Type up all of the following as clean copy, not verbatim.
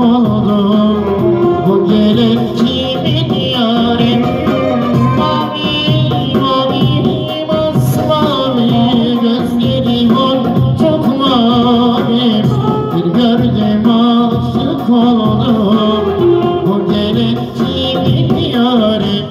oldu. Bu gelen kimin yarim? Mavi mavi masmavi gözleri var çok mavi. Bir gördüm aşık oldum. Bu gelen kimin yarim?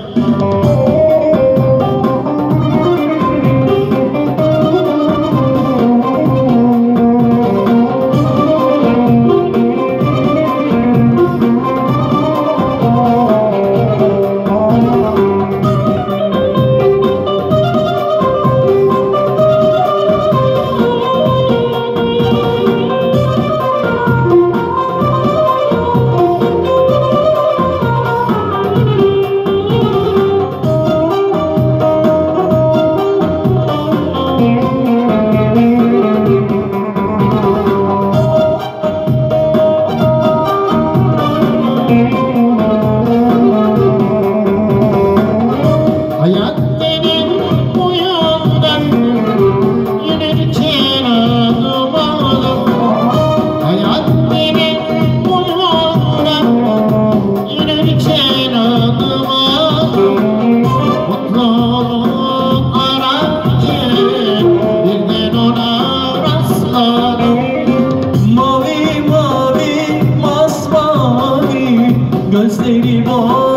Hayat denen bu yoldan yürürken adım aldım. Hayat denen bu yoldan yürürken adım aldım. Mutluluk ararken birden ona rastladım. Mavi mavi masmavi gözleri var.